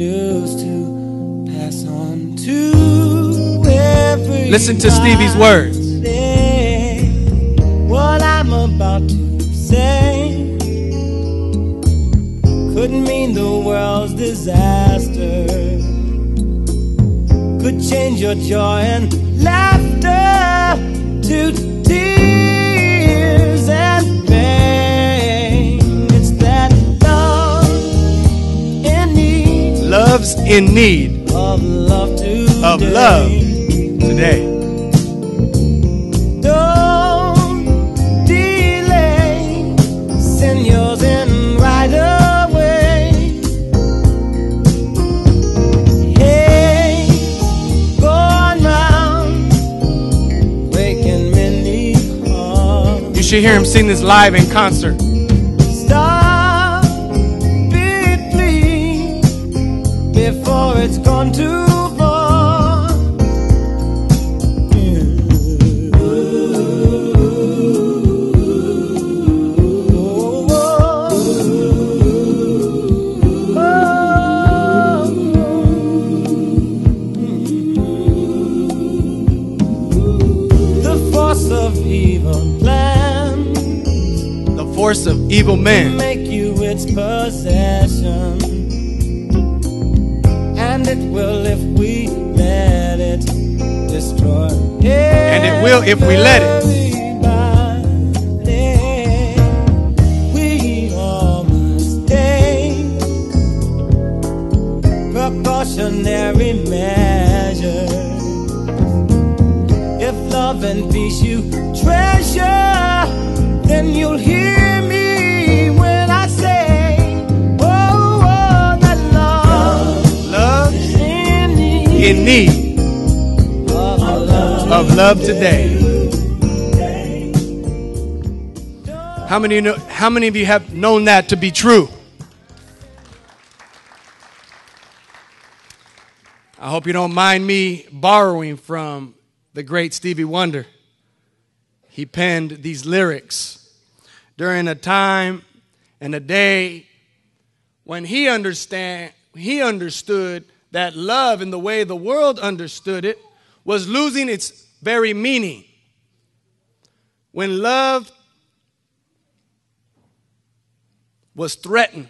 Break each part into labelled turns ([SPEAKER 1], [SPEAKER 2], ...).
[SPEAKER 1] news to pass on to every.
[SPEAKER 2] Listen to Stevie's words.
[SPEAKER 1] What I'm about to say could mean the world's disaster, could change your joy and laughter to tears and pain. It's that love in need.
[SPEAKER 2] Love's in need
[SPEAKER 1] of love today.
[SPEAKER 2] Of love today.
[SPEAKER 1] Don't delay. Send yours in right away. Hey, go on round, breaking many hearts.
[SPEAKER 2] You should hear him sing this live in concert.
[SPEAKER 1] Stop it, please, before it's gone too far.
[SPEAKER 2] Force of evil men
[SPEAKER 1] make you its possession, and it will if we let it destroy.
[SPEAKER 2] And it will if we let it.
[SPEAKER 1] We all must take precautionary measures. If love and peace you treasure, then you'll hear me when I say, oh, that love's in
[SPEAKER 2] need of love today. How many of you have known that to be true? I hope you don't mind me borrowing from the great Stevie Wonder. He penned these lyrics during a time and a day when he understood that love, in the way the world understood it, was losing its very meaning. When love was threatened.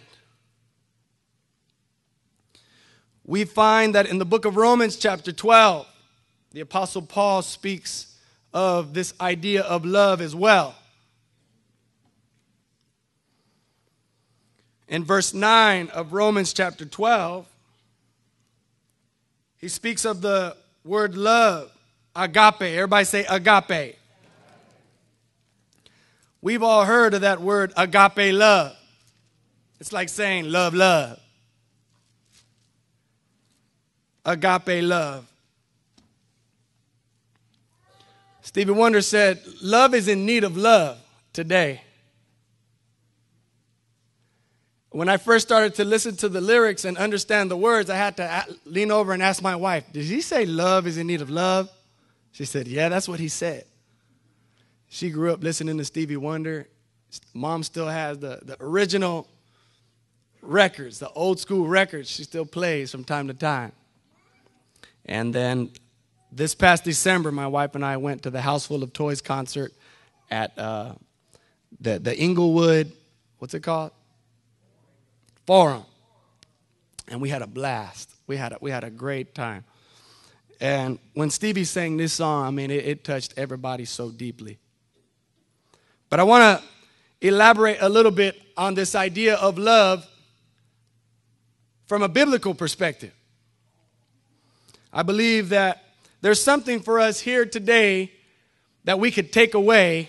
[SPEAKER 2] We find that in the book of Romans chapter 12, the Apostle Paul speaks of this idea of love as well. In verse 9 of Romans chapter 12, he speaks of the word love, agape. Everybody say agape. We've all heard of that word agape love. It's like saying love, love. Agape love. Stevie Wonder said, love is in need of love today. When I first started to listen to the lyrics and understand the words, I had to lean over and ask my wife, did he say love is in need of love? She said, yeah, that's what he said. She grew up listening to Stevie Wonder. Mom still has the original records, the old school records. She still plays from time to time. And then this past December, my wife and I went to the House Full of Toys concert at the Inglewood, what's it called? Forum. And we had a blast. We had a great time. And when Stevie sang this song, I mean, it touched everybody so deeply. But I want to elaborate a little bit on this idea of love from a biblical perspective. I believe that there's something for us here today that we could take away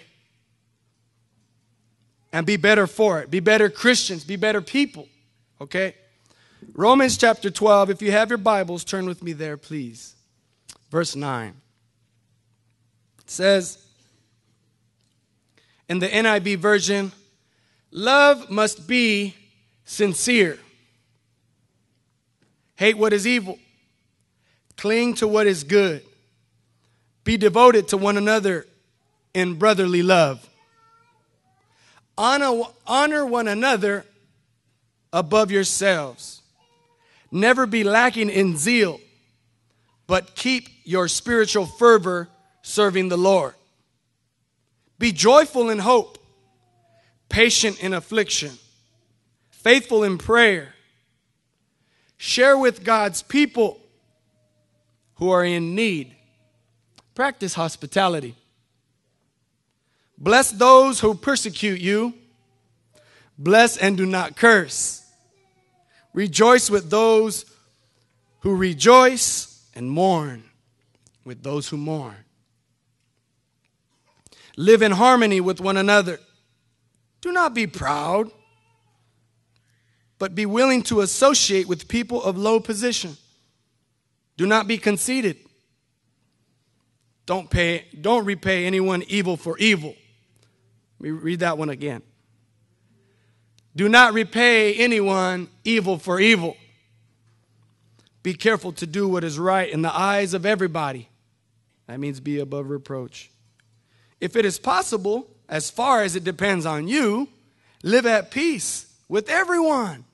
[SPEAKER 2] and be better for it, be better Christians, be better people, okay? Romans chapter 12, if you have your Bibles, turn with me there, please. Verse 9. It says, in the NIV version, love must be sincere. Hate what is evil. Cling to what is good. Be devoted to one another in brotherly love. Honor one another above yourselves. Never be lacking in zeal, but keep your spiritual fervor serving the Lord. Be joyful in hope, patient in affliction, faithful in prayer. Share with God's people who are in need. Practice hospitality. Bless those who persecute you. Bless and do not curse. Rejoice with those who rejoice, and mourn with those who mourn. Live in harmony with one another. Do not be proud, but be willing to associate with people of low position. Do not be conceited. Don't repay anyone evil for evil. Let me read that one again. Do not repay anyone evil for evil. Be careful to do what is right in the eyes of everybody. That means be above reproach. If it is possible, as far as it depends on you, live at peace with everyone.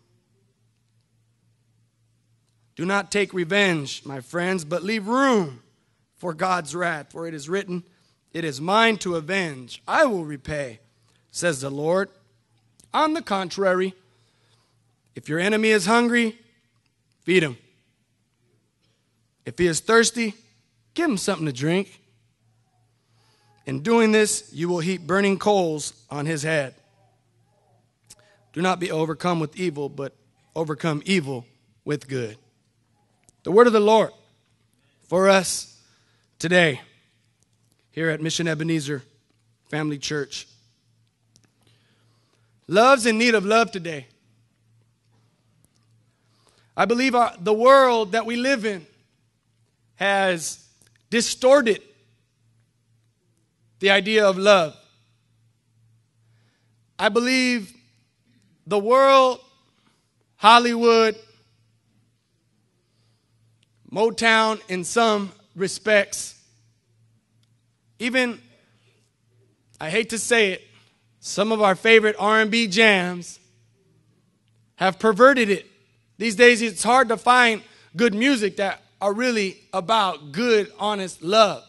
[SPEAKER 2] Do not take revenge, my friends, but leave room for God's wrath. For it is written, it is mine to avenge. I will repay, says the Lord. On the contrary, if your enemy is hungry, feed him. If he is thirsty, give him something to drink. In doing this, you will heap burning coals on his head. Do not be overcome with evil, but overcome evil with good. The word of the Lord for us today here at Mission Ebenezer Family Church. Love's in need of love today. I believe the world that we live in has distorted the idea of love. I believe the world, Hollywood, Motown in some respects, even, I hate to say it, some of our favorite R&B jams have perverted it. These days it's hard to find good music that are really about good, honest love.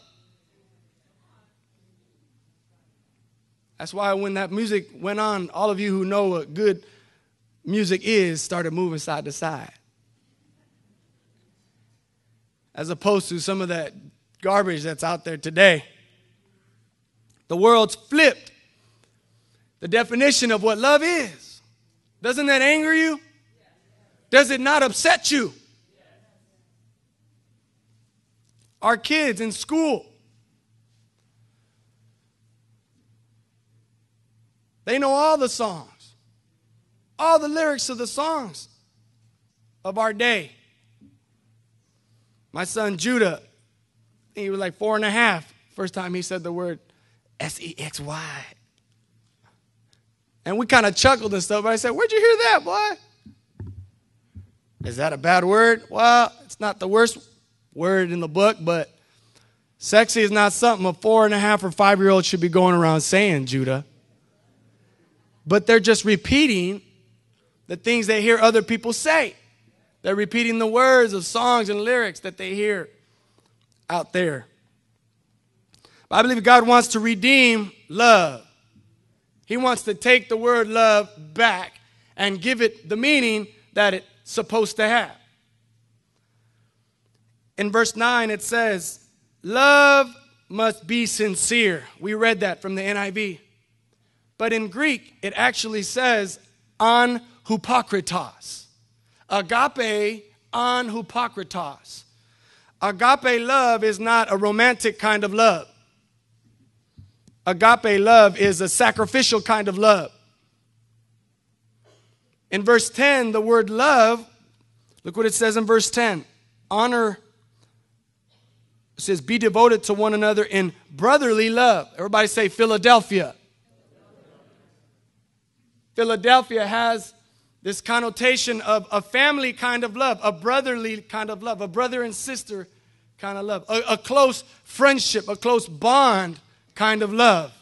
[SPEAKER 2] That's why when that music went on, all of you who know what good music is started moving side to side. As opposed to some of that garbage that's out there today. The world's flipped the definition of what love is. Doesn't that anger you? Does it not upset you? Our kids in school, they know all the songs, all the lyrics of the songs of our day. My son Judah, he was like 4.5, first time he said the word S-E-X-Y. And we kind of chuckled and stuff, but I said, where'd you hear that, boy? Is that a bad word? Well, it's not the worst word in the book, but sexy is not something a 4.5 or 5-year-old should be going around saying, Judah. But they're just repeating the things they hear other people say. They're repeating the words of songs and lyrics that they hear out there. But I believe God wants to redeem love. He wants to take the word love back and give it the meaning that it's supposed to have. In verse 9 it says, love must be sincere. We read that from the NIV. But in Greek, it actually says, an hypokritos. Agape, an hypokritos. Agape love is not a romantic kind of love. Agape love is a sacrificial kind of love. In verse 10, the word love, look what it says in verse 10. Honor, it says, be devoted to one another in brotherly love. Everybody say Philadelphia. Philadelphia has this connotation of a family kind of love, a brotherly kind of love, a brother and sister kind of love, a close friendship, a close bond kind of love.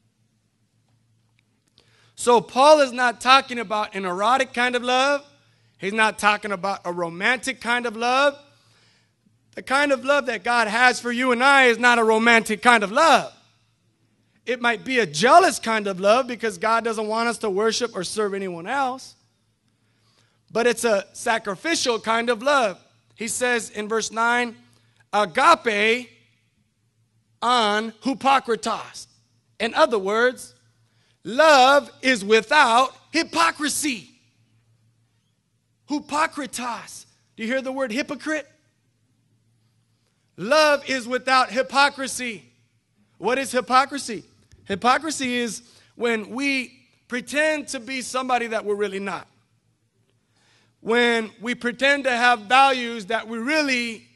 [SPEAKER 2] So Paul is not talking about an erotic kind of love. He's not talking about a romantic kind of love. The kind of love that God has for you and I is not a romantic kind of love. It might be a jealous kind of love because God doesn't want us to worship or serve anyone else. But it's a sacrificial kind of love. He says in verse 9, agape an hypokritos. In other words, love is without hypocrisy. Hypokritos. Do you hear the word hypocrite? Love is without hypocrisy. What is hypocrisy? Hypocrisy is when we pretend to be somebody that we're really not. When we pretend to have values that we really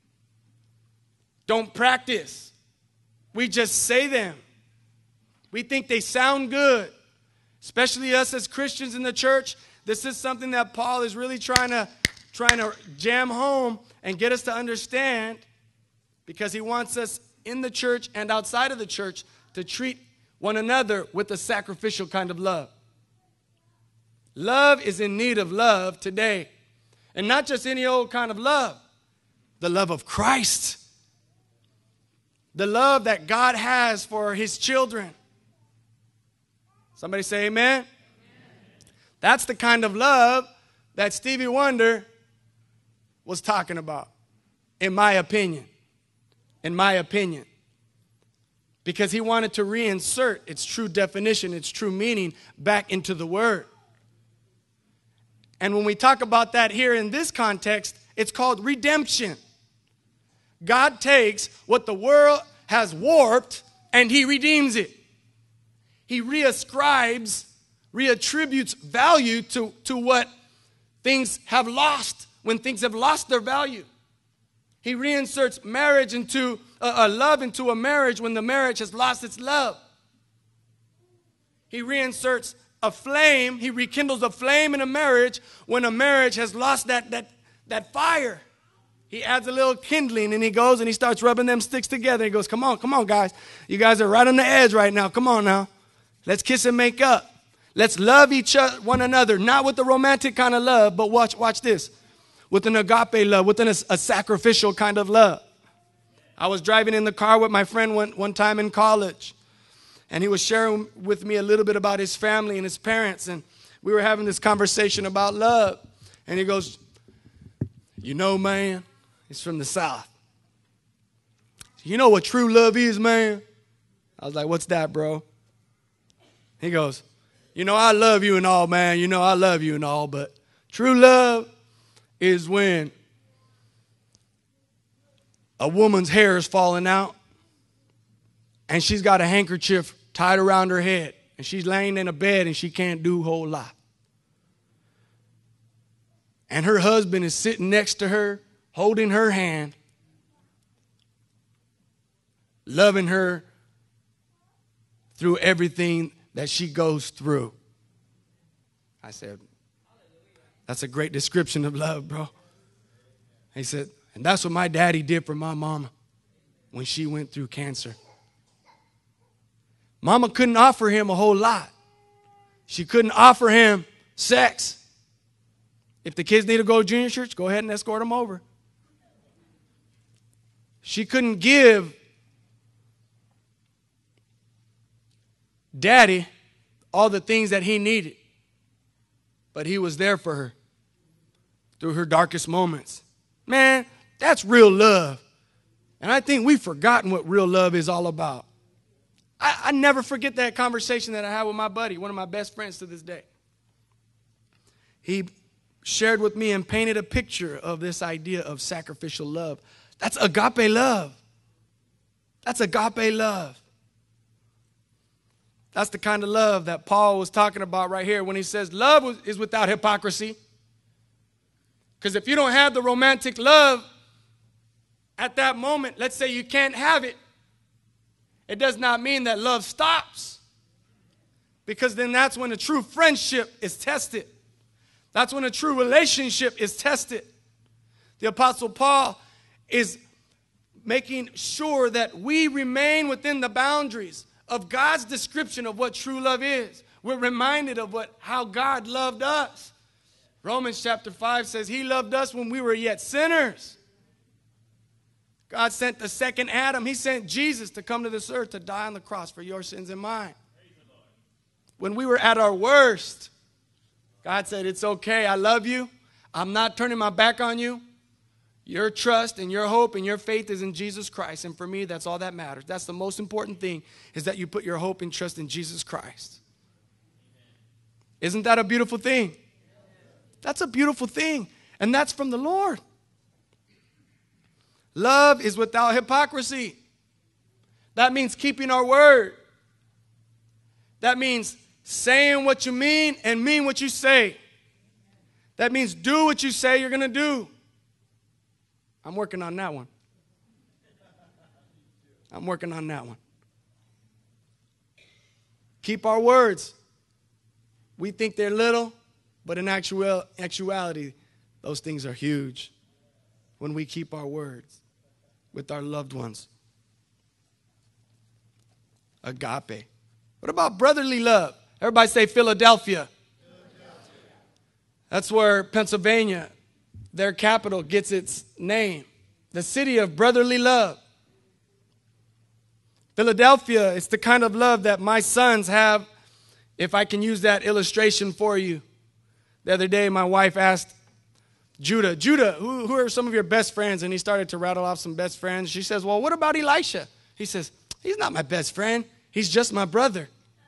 [SPEAKER 2] don't practice. We just say them. We think they sound good. Especially us as Christians in the church. This is something that Paul is really trying to jam home and get us to understand, because he wants us in the church and outside of the church to treat one another with a sacrificial kind of love. Love is in need of love today. And not just any old kind of love. The love of Christ. The love that God has for his children. Somebody say amen? Amen. That's the kind of love that Stevie Wonder was talking about, in my opinion. In my opinion. Because he wanted to reinsert its true definition, its true meaning back into the word. And when we talk about that here in this context, it's called redemption. God takes what the world has warped and he redeems it. He reascribes, reattributes value to what things have lost, when things have lost their value. He reinserts marriage into a love into a marriage when the marriage has lost its love. He reinserts a flame, he rekindles a flame in a marriage when a marriage has lost that fire. He adds a little kindling and he goes and he starts rubbing them sticks together. He goes, come on, guys. You guys are right on the edge right now. Come on now. Let's kiss and make up. Let's love one another, not with the romantic kind of love, but watch this. With an agape love, with a sacrificial kind of love. I was driving in the car with my friend one time in college. And he was sharing with me a little bit about his family and his parents. And we were having this conversation about love. And he goes, you know, man, he's from the South. You know what true love is, man? I was like, what's that, bro? He goes, you know, I love you and all, man. You know, I love you and all. But true love is when a woman's hair is falling out and she's got a handkerchief tied around her head and she's laying in a bed and she can't do a whole lot. And her husband is sitting next to her, holding her hand, loving her through everything that she goes through. I said, that's a great description of love, bro. He said, and that's what my daddy did for my mama when she went through cancer. Mama couldn't offer him a whole lot. She couldn't offer him sex. If the kids need to go to junior church, go ahead and escort them over. She couldn't give Daddy all the things that he needed. But he was there for her through her darkest moments. Man, that's real love. And I think we've forgotten what real love is all about. I never forget that conversation that I had with my buddy, one of my best friends to this day. He shared with me and painted a picture of this idea of sacrificial love. That's agape love. That's agape love. That's the kind of love that Paul was talking about right here when he says love is without hypocrisy. Because if you don't have the romantic love at that moment, let's say you can't have it, it does not mean that love stops. Because then that's when a true friendship is tested. That's when a true relationship is tested. The Apostle Paul is making sure that we remain within the boundaries of God's description of what true love is. We're reminded of how God loved us. Romans chapter 5 says he loved us when we were yet sinners. God sent the second Adam. He sent Jesus to come to this earth to die on the cross for your sins and mine. When we were at our worst, God said, it's okay. I love you. I'm not turning my back on you. Your trust and your hope and your faith is in Jesus Christ. And for me, that's all that matters. That's the most important thing, is that you put your hope and trust in Jesus Christ. Isn't that a beautiful thing? That's a beautiful thing. And that's from the Lord. Love is without hypocrisy. That means keeping our word. That means saying what you mean and mean what you say. That means do what you say you're going to do. I'm working on that one. I'm working on that one. Keep our words. We think they're little, but in actuality, those things are huge when we keep our words with our loved ones. Agape. What about brotherly love? Everybody say Philadelphia. That's where Pennsylvania, their capital, gets its name. The city of brotherly love. Philadelphia is the kind of love that my sons have, if I can use that illustration for you. The other day, my wife asked Judah, who are some of your best friends? And he started to rattle off some best friends. She says, well, what about Elisha? He says, he's not my best friend. He's just my brother.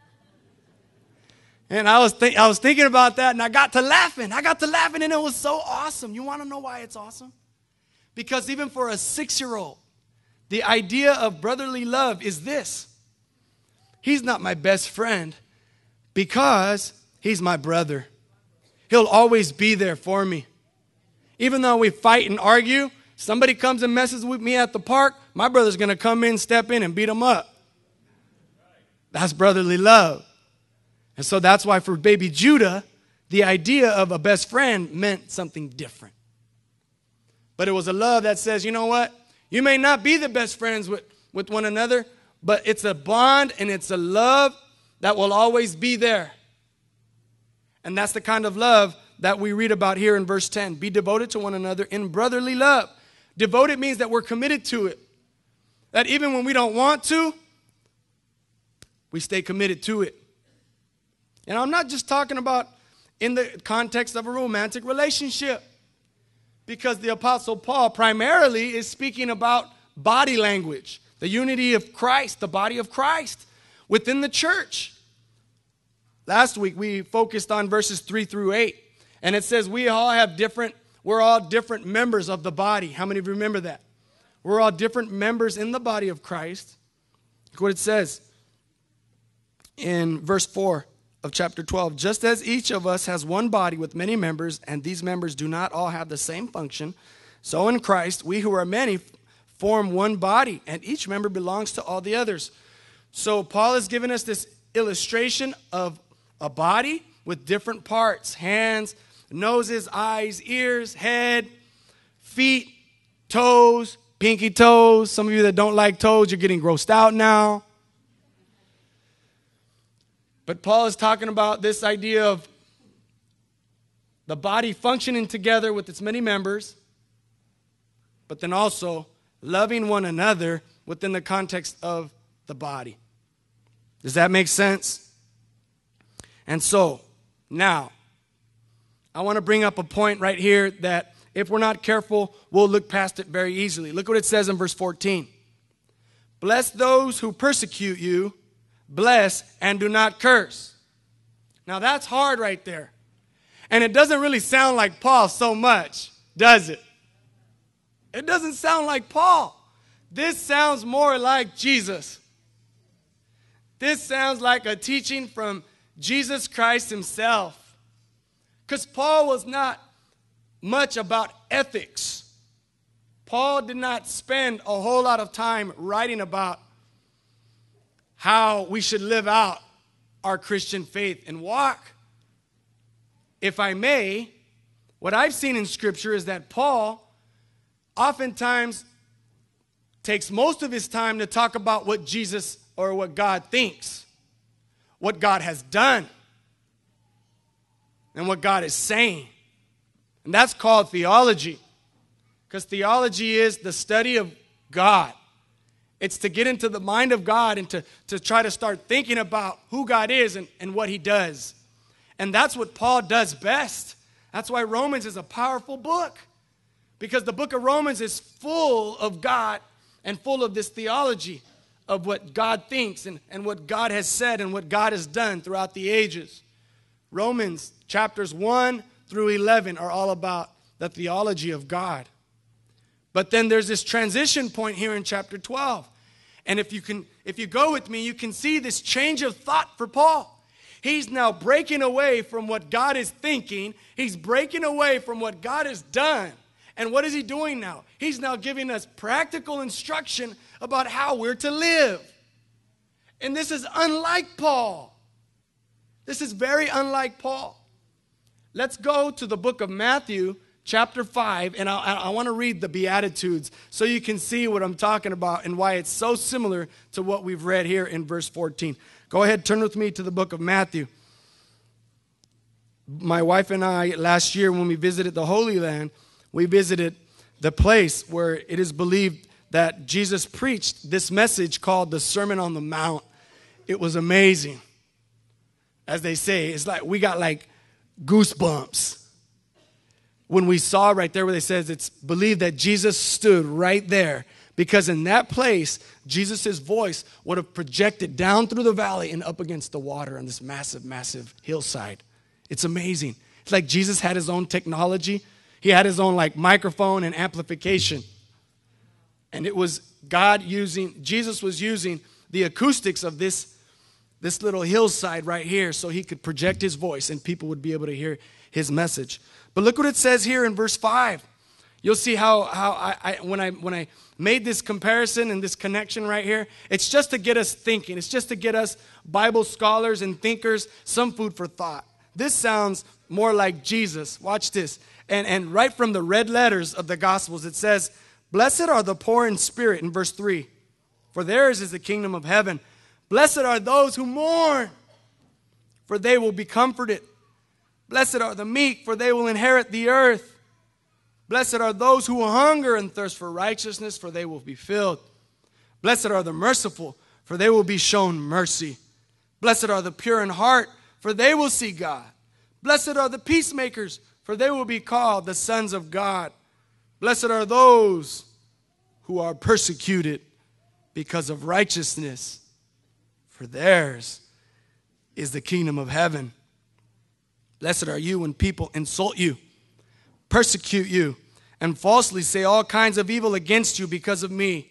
[SPEAKER 2] And I was thinking about that, and I got to laughing, and it was so awesome. You want to know why it's awesome? Because even for a 6-year-old, the idea of brotherly love is this. He's not my best friend because he's my brother. He'll always be there for me. Even though we fight and argue, somebody comes and messes with me at the park, my brother's going to come in, step in, and beat him up. That's brotherly love. And so that's why for baby Judah, the idea of a best friend meant something different. But it was a love that says, you know what? You may not be the best friends with one another, but it's a bond and it's a love that will always be there. And that's the kind of love that we read about here in verse 10. Be devoted to one another in brotherly love. Devoted means that we're committed to it. That even when we don't want to, we stay committed to it. And I'm not just talking about in the context of a romantic relationship. Because the Apostle Paul primarily is speaking about body language. The unity of Christ, the body of Christ within the church. Last week we focused on verses 3 through 8. And it says we're all different members of the body. How many of you remember that? We're all different members in the body of Christ. Look what it says in verse 4 of chapter 12. Just as each of us has one body with many members, and these members do not all have the same function, so in Christ we who are many form one body, and each member belongs to all the others. So Paul has given us this illustration of a body with different parts: hands, noses, eyes, ears, head, feet, toes, pinky toes. Some of you that don't like toes, you're getting grossed out now. But Paul is talking about this idea of the body functioning together with its many members, but then also loving one another within the context of the body. Does that make sense? And so, now, I want to bring up a point right here that if we're not careful, we'll look past it very easily. Look what it says in verse 14. Bless those who persecute you. Bless and do not curse. Now that's hard right there. And it doesn't really sound like Paul so much, does it? It doesn't sound like Paul. This sounds more like Jesus. This sounds like a teaching from Jesus Christ himself. Because Paul was not much about ethics. Paul did not spend a whole lot of time writing about how we should live out our Christian faith and walk. If I may, what I've seen in Scripture is that Paul oftentimes takes most of his time to talk about what Jesus or what God thinks, what God has done, and what God is saying. And that's called theology. Because theology is the study of God. It's to get into the mind of God and to try to start thinking about who God is and what he does. And that's what Paul does best. That's why Romans is a powerful book. Because the book of Romans is full of God and full of this theology of what God thinks and what God has said and what God has done throughout the ages. Romans chapters 1 through 11 are all about the theology of God. But then there's this transition point here in chapter 12. And if you go with me, you can see this change of thought for Paul. He's now breaking away from what God is thinking. He's breaking away from what God has done. And what is he doing now? He's now giving us practical instruction about how we're to live. And this is unlike Paul. This is very unlike Paul. Let's go to the book of Matthew, chapter 5, and I want to read the Beatitudes so you can see what I'm talking about and why it's so similar to what we've read here in verse 14. Go ahead, turn with me to the book of Matthew. My wife and I, last year when we visited the Holy Land, we visited the place where it is believed that Jesus preached this message called the Sermon on the Mount. It was amazing. As they say, it's like we got like goosebumps when we saw right there where they says it's believed that Jesus stood right there, because in that place Jesus' voice would have projected down through the valley and up against the water on this massive hillside. It's amazing. It's like Jesus had his own technology. He had his own like microphone and amplification. And it was Jesus was using the acoustics of this little hillside right here so he could project his voice and people would be able to hear his message. But look what it says here in verse 5. You'll see how when I made this comparison and this connection right here, it's just to get us thinking. It's just to get us Bible scholars and thinkers some food for thought. This sounds more like Jesus. Watch this. And right from the red letters of the Gospels, it says, "Blessed are the poor in spirit," in verse 3, "for theirs is the kingdom of heaven. Blessed are those who mourn, for they will be comforted. Blessed are the meek, for they will inherit the earth. Blessed are those who hunger and thirst for righteousness, for they will be filled. Blessed are the merciful, for they will be shown mercy. Blessed are the pure in heart, for they will see God. Blessed are the peacemakers, for they will be called the sons of God. Blessed are those who are persecuted because of righteousness, for theirs is the kingdom of heaven. Blessed are you when people insult you, persecute you, and falsely say all kinds of evil against you because of me.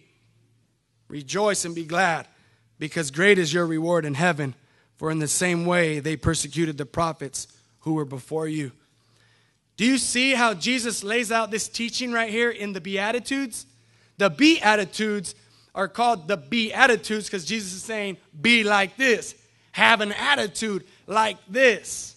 [SPEAKER 2] Rejoice and be glad, because great is your reward in heaven. For in the same way they persecuted the prophets who were before you." Do you see how Jesus lays out this teaching right here in the Beatitudes? The Beatitudes are called the Beatitudes because Jesus is saying, be like this. Have an attitude like this.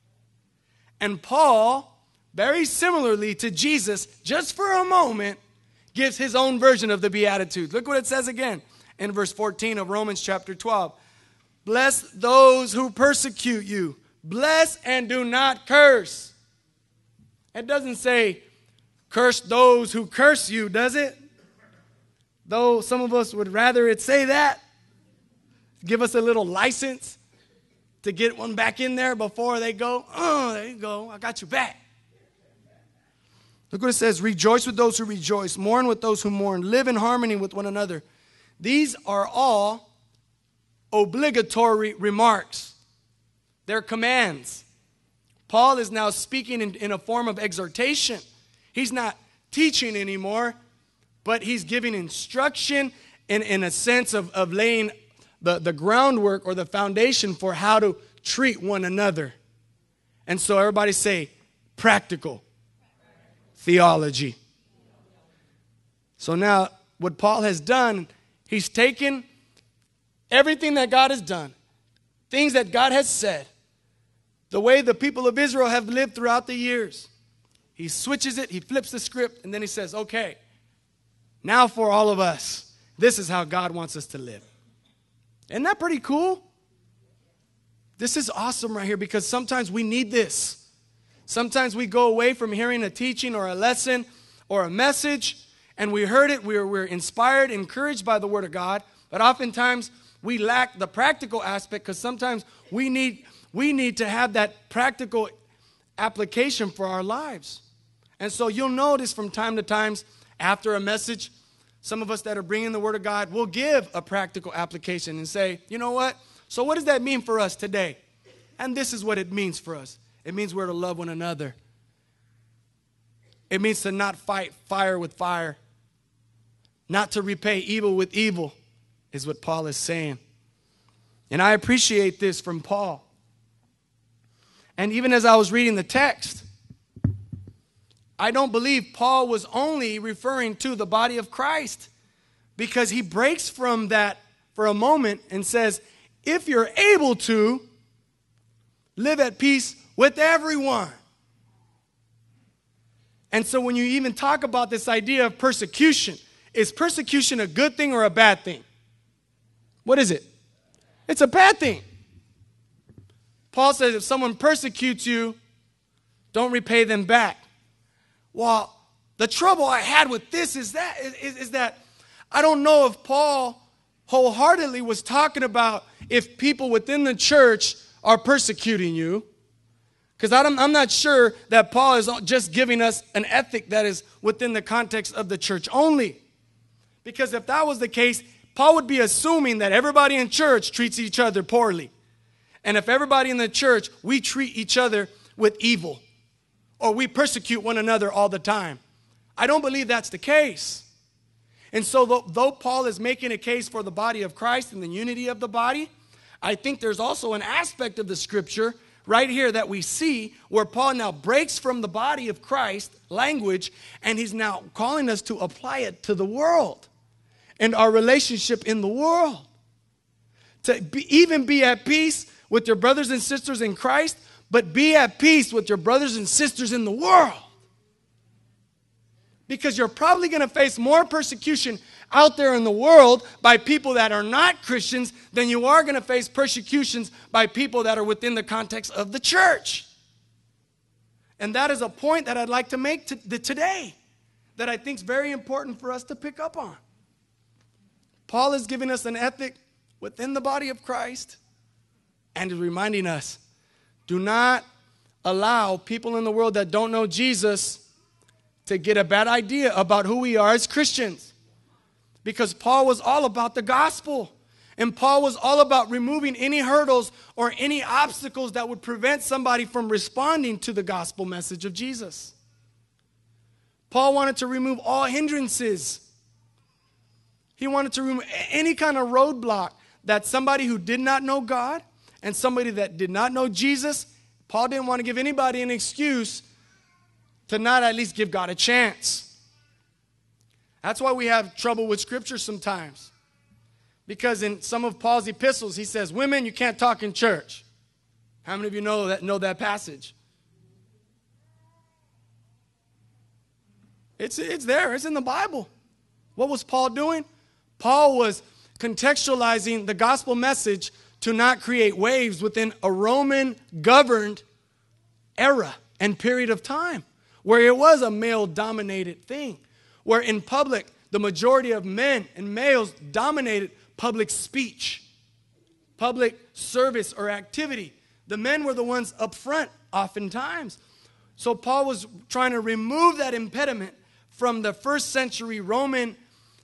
[SPEAKER 2] And Paul, very similarly to Jesus, just for a moment, gives his own version of the Beatitudes. Look what it says again in verse 14 of Romans chapter 12. "Bless those who persecute you. Bless and do not curse." It doesn't say curse those who curse you, does it? Though some of us would rather it say that. Give us a little license to get one back in there before they go, "Oh, there you go. I got you back." Look what it says. "Rejoice with those who rejoice. Mourn with those who mourn. Live in harmony with one another." These are all obligatory remarks. They're commands. Paul is now speaking in a form of exhortation. He's not teaching anymore, but he's giving instruction in a sense of laying the groundwork or the foundation for how to treat one another. And so everybody say, practical theology. So now what Paul has done, he's taken everything that God has done, things that God has said, the way the people of Israel have lived throughout the years. He switches it, he flips the script, and then he says, okay, now for all of us, this is how God wants us to live. Isn't that pretty cool? This is awesome right here because sometimes we need this. Sometimes we go away from hearing a teaching or a lesson or a message, and we heard it, we're inspired, encouraged by the Word of God, but oftentimes we lack the practical aspect because sometimes we need to have that practical application for our lives. And so you'll notice from time to time after a message, some of us that are bringing the Word of God will give a practical application and say, you know what? So what does that mean for us today? And this is what it means for us. It means we're to love one another. It means to not fight fire with fire. Not to repay evil with evil is what Paul is saying. And I appreciate this from Paul. And even as I was reading the text, I don't believe Paul was only referring to the body of Christ, because he breaks from that for a moment and says, if you're able to, live at peace with everyone. And so when you even talk about this idea of persecution, is persecution a good thing or a bad thing? What is it? It's a bad thing. Paul says if someone persecutes you, don't repay them back. Well, the trouble I had with this is that I don't know if Paul wholeheartedly was talking about if people within the church are persecuting you. Because I'm not sure that Paul is just giving us an ethic that is within the context of the church only. Because if that was the case, Paul would be assuming that everybody in church treats each other poorly. And if everybody in the church, we treat each other with evil, or we persecute one another all the time. I don't believe that's the case. And so though Paul is making a case for the body of Christ and the unity of the body, I think there's also an aspect of the scripture right here that we see where Paul now breaks from the body of Christ language, and he's now calling us to apply it to the world and our relationship in the world. To even be at peace with your brothers and sisters in Christ, but be at peace with your brothers and sisters in the world. Because you're probably going to face more persecution out there in the world by people that are not Christians than you are going to face persecutions by people that are within the context of the church. And that is a point that I'd like to make today that I think is very important for us to pick up on. Paul is giving us an ethic within the body of Christ and is reminding us, do not allow people in the world that don't know Jesus to get a bad idea about who we are as Christians. Because Paul was all about the gospel. And Paul was all about removing any hurdles or any obstacles that would prevent somebody from responding to the gospel message of Jesus. Paul wanted to remove all hindrances. He wanted to remove any kind of roadblock that somebody who did not know God and somebody that did not know Jesus, Paul didn't want to give anybody an excuse to not at least give God a chance. That's why we have trouble with Scripture sometimes. Because in some of Paul's epistles, he says, women, you can't talk in church. How many of you know that passage? It's there. It's in the Bible. What was Paul doing? Paul was contextualizing the gospel message to not create waves within a Roman-governed era and period of time, where it was a male-dominated thing, where in public, the majority of men and males dominated public speech, public service or activity. The men were the ones up front oftentimes. So Paul was trying to remove that impediment from the first century Roman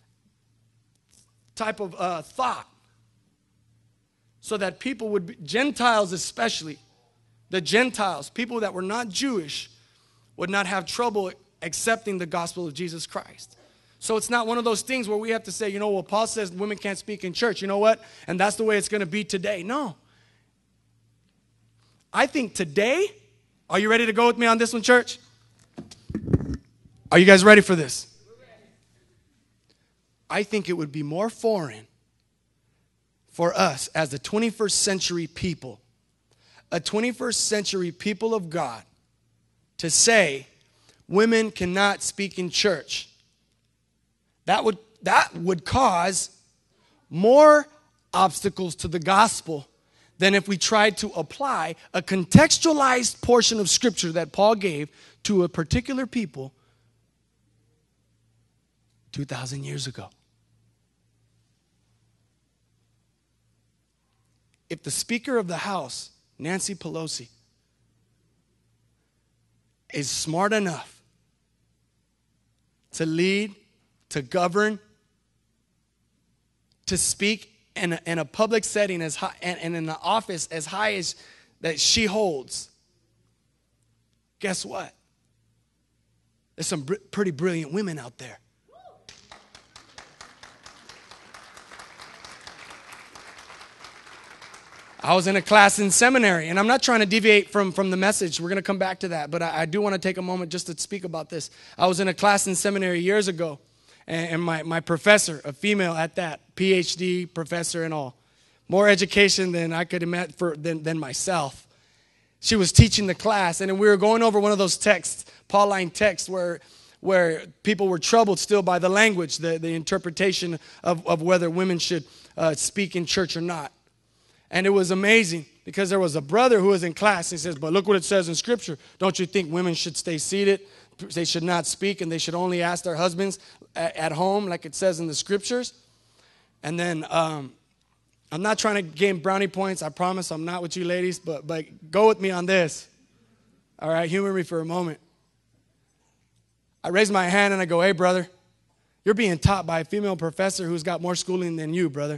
[SPEAKER 2] type of thought, so that people would be, Gentiles especially, the Gentiles, people that were not Jewish, would not have trouble accepting the gospel of Jesus Christ. So it's not one of those things where we have to say, well, Paul says women can't speak in church. You know what? And that's the way it's going to be today. No. I think today, are you ready to go with me on this one, church? Are you guys ready for this? I think it would be more foreign for us as the 21st century people, a 21st century people of God, to say women cannot speak in church. That would cause more obstacles to the gospel than if we tried to apply a contextualized portion of Scripture that Paul gave to a particular people 2,000 years ago. If the Speaker of the House, Nancy Pelosi, is smart enough to lead, to govern, to speak in a public setting as high, and in an office as high as that she holds, guess what? There's some pretty brilliant women out there. I was in a class in seminary, and I'm not trying to deviate from the message. We're going to come back to that, but I do want to take a moment just to speak about this. I was in a class in seminary years ago, and my professor, a female at that, PhD professor and all, more education than I could imagine than myself. She was teaching the class, and we were going over one of those texts, Pauline texts, where people were troubled still by the language, the interpretation of whether women should speak in church or not. And it was amazing because there was a brother who was in class. He says, but look what it says in Scripture. Don't you think women should stay seated? They should not speak, and they should only ask their husbands at home like it says in the Scriptures. And then I'm not trying to gain brownie points. I promise I'm not with you ladies, but go with me on this. All right, humor me for a moment. I raise my hand and I go, hey, brother, you're being taught by a female professor who's got more schooling than you, brother.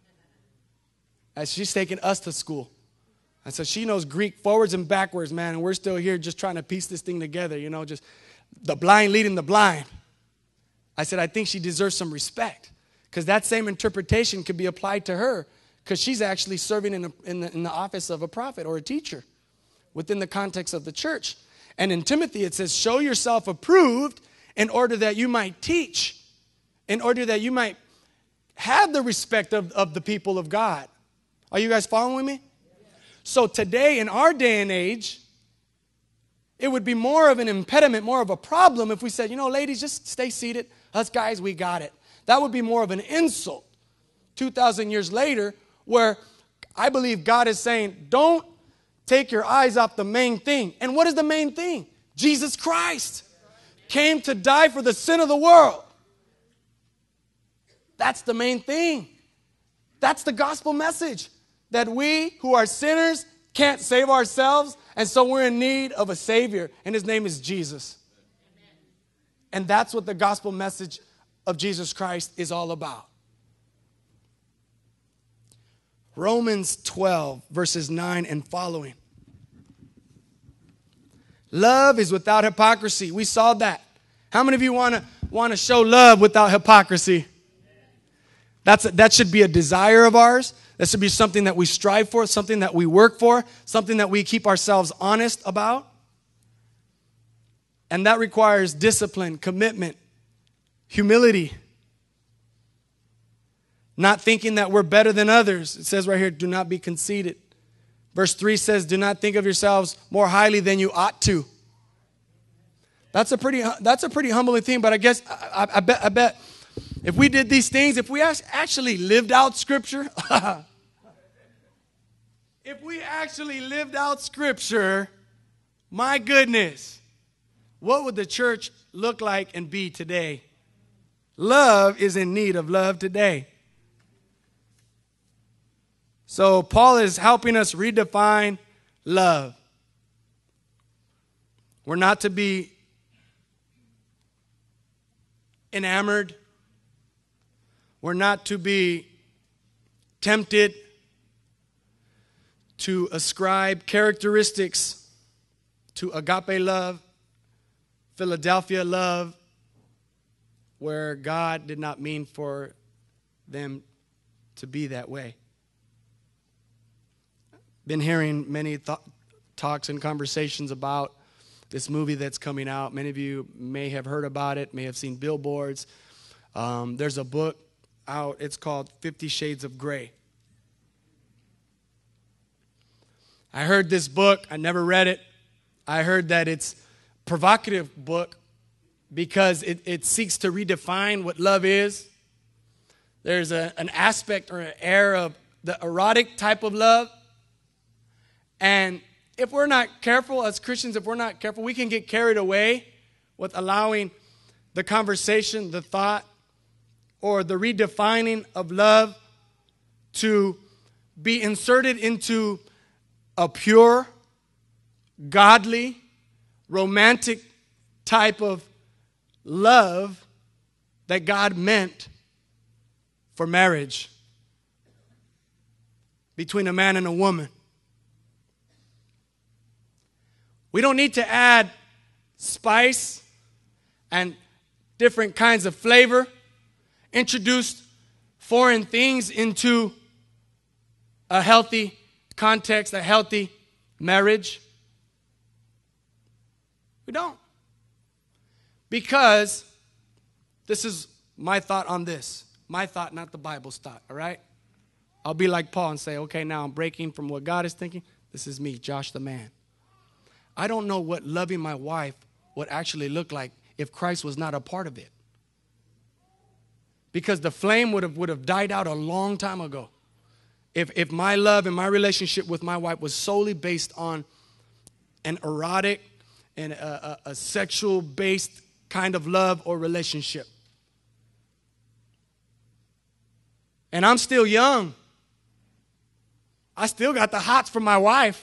[SPEAKER 2] As she's taking us to school. And so she knows Greek forwards and backwards, man, and we're still here just trying to piece this thing together, just the blind leading the blind. I said, I think she deserves some respect because that same interpretation could be applied to her because she's actually serving in the office of a prophet or a teacher within the context of the church. And in Timothy, it says, show yourself approved in order that you might teach, in order that you might have the respect of the people of God. Are you guys following me? So today, in our day and age, it would be more of an impediment, more of a problem if we said, ladies, just stay seated. Us guys, we got it. That would be more of an insult 2,000 years later, where I believe God is saying, don't take your eyes off the main thing. And what is the main thing? Jesus Christ came to die for the sin of the world. That's the main thing. That's the gospel message. That we who are sinners can't save ourselves, and so we're in need of a Savior, and His name is Jesus. Amen. And that's what the gospel message of Jesus Christ is all about. Romans 12, verses 9 and following. Love is without hypocrisy. We saw that. How many of you want to show love without hypocrisy? That should be a desire of ours. That should be something that we strive for, something that we work for, something that we keep ourselves honest about. And that requires discipline, commitment, humility. Not thinking that we're better than others. It says right here, do not be conceited. Verse 3 says, do not think of yourselves more highly than you ought to. That's a pretty humbling thing, but I guess, I bet if we did these things, if we actually lived out Scripture, if we actually lived out Scripture, my goodness, what would the church look like and be today? Love is in need of love today. So Paul is helping us redefine love. We're not to be enamored. We're not to be tempted to ascribe characteristics to agape love, Philadelphia love, where God did not mean for them to be that way. Been hearing many talks and conversations about this movie that's coming out. Many of you may have heard about it, may have seen billboards. There's a book out. It's called 50 Shades of Grey. I heard this book. I never read it. I heard that it's a provocative book because it seeks to redefine what love is. There's an aspect or an air of the erotic type of love And if we're not careful as Christians, if we're not careful, we can get carried away with allowing the conversation, the thought, or the redefining of love to be inserted into a pure, godly, romantic type of love that God meant for marriage between a man and a woman. We don't need to add spice and different kinds of flavor, introduce foreign things into a healthy context, a healthy marriage. We don't. Because this is my thought on this. My thought, not the Bible's thought, all right? I'll be like Paul and say, okay, now I'm breaking from what God is thinking. This is me, Josh the man. I don't know what loving my wife would actually look like if Christ was not a part of it. Because the flame would have died out a long time ago. If my love and my relationship with my wife was solely based on an erotic and a sexual-based kind of love or relationship. And I'm still young. I still got the hots for my wife.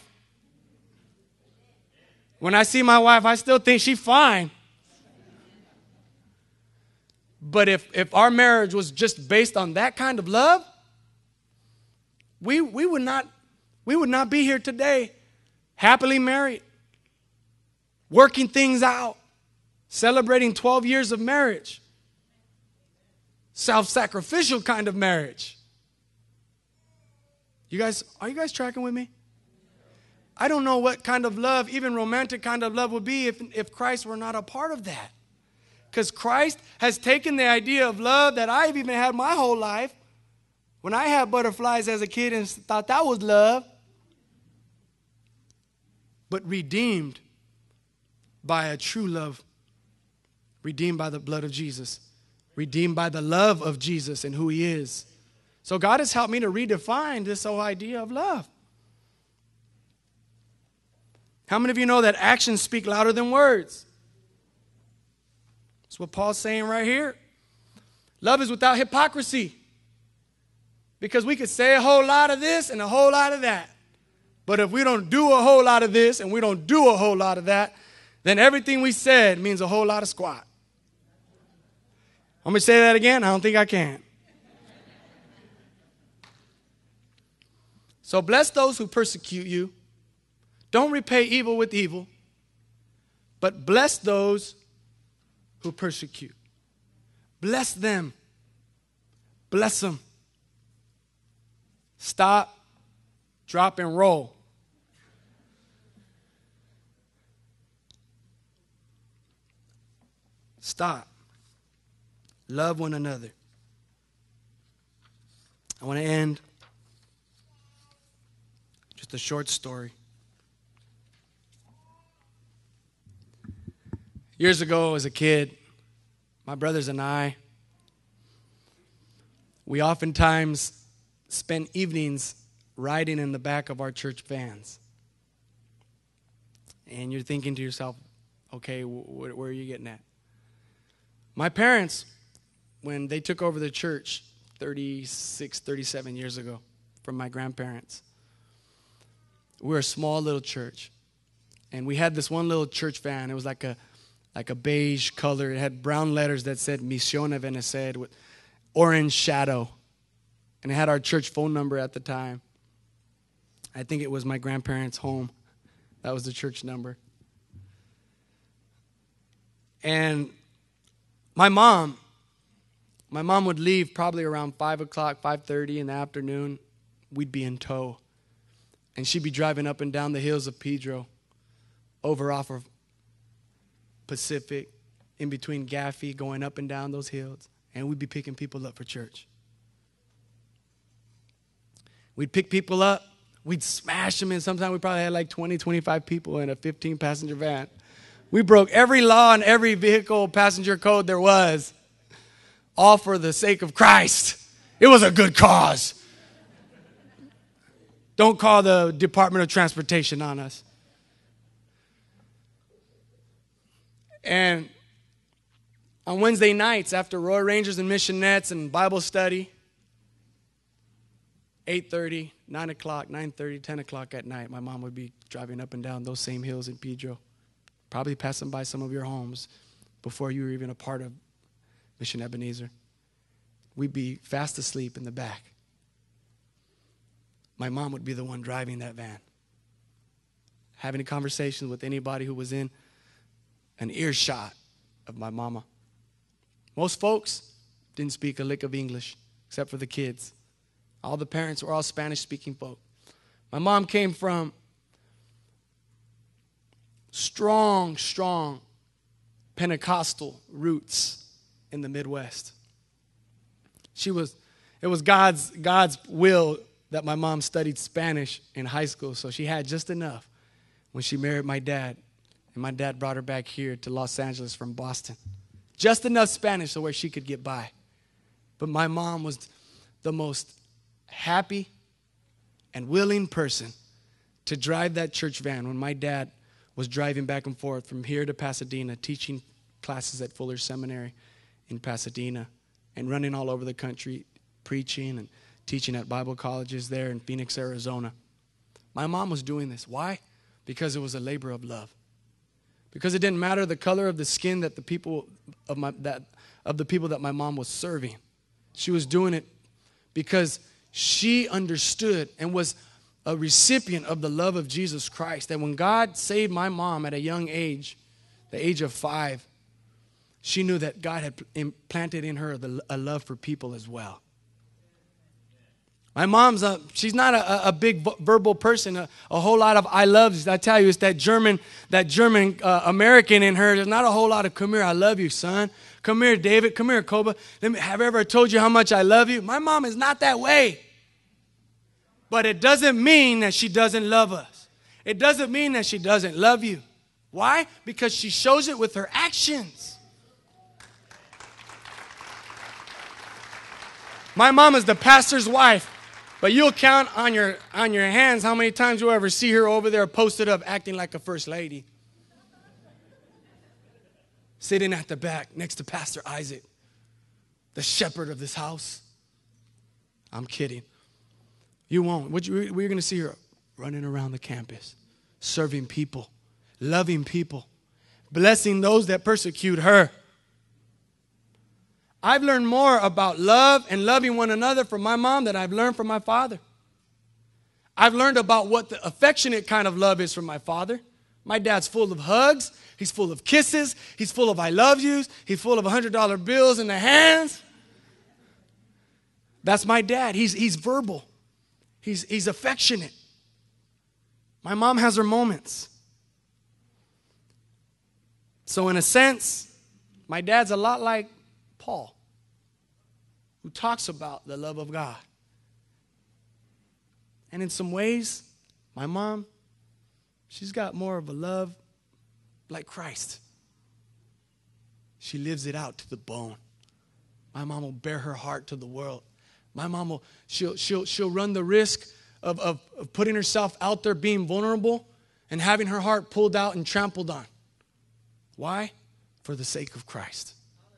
[SPEAKER 2] When I see my wife, I still think she's fine. But if our marriage was just based on that kind of love, we would not be here today, happily married, working things out, celebrating 12 years of marriage, self-sacrificial kind of marriage. Are you guys tracking with me? I don't know what kind of love, even romantic kind of love, would be if Christ were not a part of that. Because Christ has taken the idea of love that I've even had my whole life. When I had butterflies as a kid and thought that was love. But redeemed by a true love. Redeemed by the blood of Jesus. Redeemed by the love of Jesus and who he is. So God has helped me to redefine this whole idea of love. How many of you know that actions speak louder than words? That's what Paul's saying right here. Love is without hypocrisy. Because we could say a whole lot of this and a whole lot of that. But if we don't do a whole lot of this and we don't do a whole lot of that, then everything we said means a whole lot of squat. I'm going to say that again. I don't think I can. So bless those who persecute you. Don't repay evil with evil, but bless those who persecute. Bless them. Bless them. Stop, drop, and roll. Stop. Love one another. I want to end just a short story. Years ago, as a kid, my brothers and I, we oftentimes spent evenings riding in the back of our church vans. And you're thinking to yourself, okay, where are you getting at? My parents, when they took over the church 36, 37 years ago from my grandparents, we were a small little church. And we had this one little church van. It was like a beige color. It had brown letters that said Misión Ebenezer with orange shadow. And it had our church phone number at the time. I think it was my grandparents' home. That was the church number. And my mom would leave probably around 5 o'clock, 5:30 in the afternoon. We'd be in tow. And she'd be driving up and down the hills of Pedro, over off of Pacific, in between Gaffey, going up and down those hills. And we'd be picking people up for church. We'd pick people up. We'd smash them in. Sometimes we probably had like 20, 25 people in a 15-passenger van. We broke every law and every vehicle passenger code there was, all for the sake of Christ. It was a good cause. Don't call the Department of Transportation on us. And on Wednesday nights after Royal Rangers and Missionettes and Bible study, 8:30, 9 o'clock, 9:30, 10 o'clock at night, my mom would be driving up and down those same hills in Pedro, probably passing by some of your homes before you were even a part of Mission Ebenezer. We'd be fast asleep in the back. My mom would be the one driving that van, having a conversation with anybody who was in an earshot of my mama. Most folks didn't speak a lick of English, except for the kids. All the parents were all Spanish-speaking folk. My mom came from strong Pentecostal roots in the Midwest. It was God's will that my mom studied Spanish in high school, so she had just enough when she married my dad, and my dad brought her back here to Los Angeles from Boston. Just enough Spanish so where she could get by. But my mom was the most happy and willing person to drive that church van when my dad was driving back and forth from here to Pasadena, teaching classes at Fuller Seminary in Pasadena and running all over the country, preaching and teaching at Bible colleges there in Phoenix, Arizona. My mom was doing this. Why? Because it was a labor of love. Because it didn't matter the color of the skin that the people of the people that my mom was serving. She was doing it because she understood and was a recipient of the love of Jesus Christ. That when God saved my mom at a young age, the age of 5, she knew that God had implanted in her a love for people as well. My mom's she's not a big verbal person, a whole lot of I loves. I tell you, it's that German American in her. There's not a whole lot of come here, I love you, son. Come here, David. Come here, Koba. Have I ever told you how much I love you? My mom is not that way. But it doesn't mean that she doesn't love us. It doesn't mean that she doesn't love you. Why? Because she shows it with her actions. My mom is the pastor's wife. But you'll count on your hands how many times you'll ever see her over there posted up acting like a first lady. Sitting at the back next to Pastor Isaac, the shepherd of this house. I'm kidding. You won't. We're going to see her running around the campus, serving people, loving people, blessing those that persecute her. I've learned more about love and loving one another from my mom than I've learned from my father. I've learned about what the affectionate kind of love is from my father. My dad's full of hugs. He's full of kisses. He's full of I love yous. He's full of $100 bills in the hands. That's my dad. He's verbal. He's affectionate. My mom has her moments. So in a sense, my dad's a lot like Paul, who talks about the love of God. And in some ways, my mom, she's got more of a love like Christ. She lives it out to the bone. My mom will bear her heart to the world. My mom will, she'll run the risk of putting herself out there, being vulnerable, and having her heart pulled out and trampled on. Why? For the sake of Christ.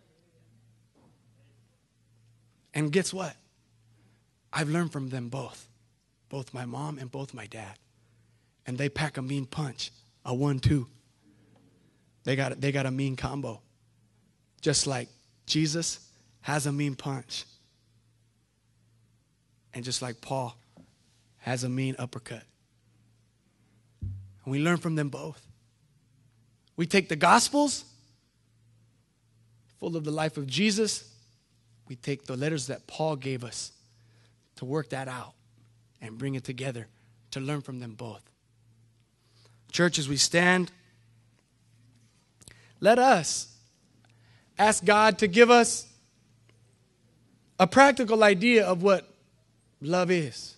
[SPEAKER 2] And guess what? I've learned from them both my mom and both my dad. And they pack a mean punch, a 1-2. They got a mean combo. Just like Jesus has a mean punch. And just like Paul has a mean uppercut. And we learn from them both. We take the Gospels, full of the life of Jesus. We take the letters that Paul gave us to work that out and bring it together to learn from them both. Church, as we stand, let us ask God to give us a practical idea of what love is.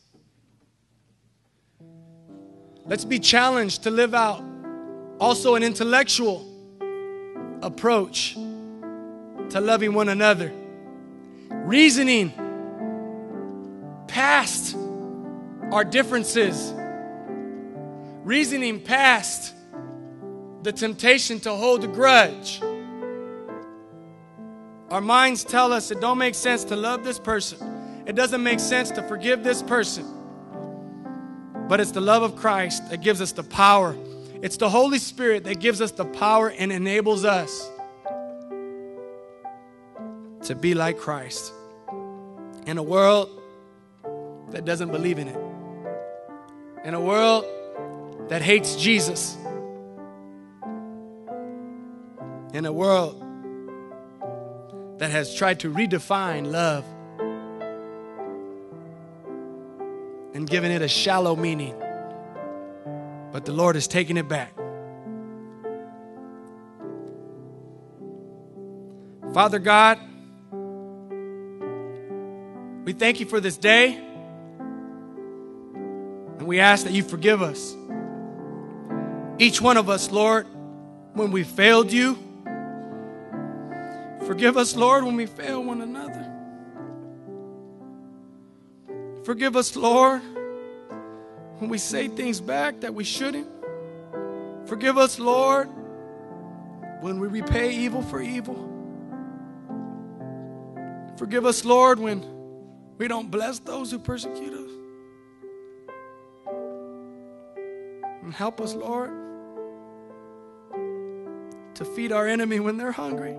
[SPEAKER 2] Let's be challenged to live out also an intellectual approach to loving one another. Reasoning past our differences, reasoning past the temptation to hold a grudge. Our minds tell us it don't make sense to love this person. It doesn't make sense to forgive this person. But it's the love of Christ that gives us the power. It's the Holy Spirit that gives us the power and enables us to be like Christ in a world that doesn't believe in it, in a world that hates Jesus, in a world that has tried to redefine love and given it a shallow meaning. But the Lord has taken it back. Father God, we thank you for this day. And we ask that you forgive us. Each one of us, Lord, when we failed you. Forgive us, Lord, when we fail one another. Forgive us, Lord, when we say things back that we shouldn't. Forgive us, Lord, when we repay evil for evil. Forgive us, Lord, when we don't bless those who persecute us. And help us, Lord, to feed our enemy when they're hungry,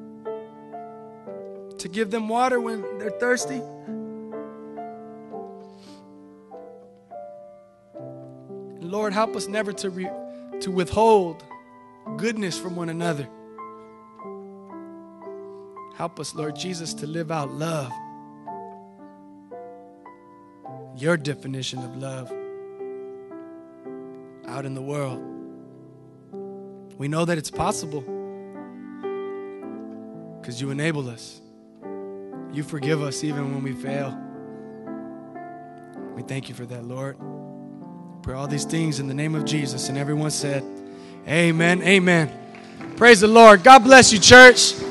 [SPEAKER 2] to give them water when they're thirsty. And Lord, help us never to withhold goodness from one another. Help us, Lord Jesus, to live out love, your definition of love, out in the world. We know that it's possible because you enable us. You forgive us even when we fail. We thank you for that, Lord. Pray all these things in the name of Jesus. And everyone said, amen, amen. Praise the Lord. God bless you, church.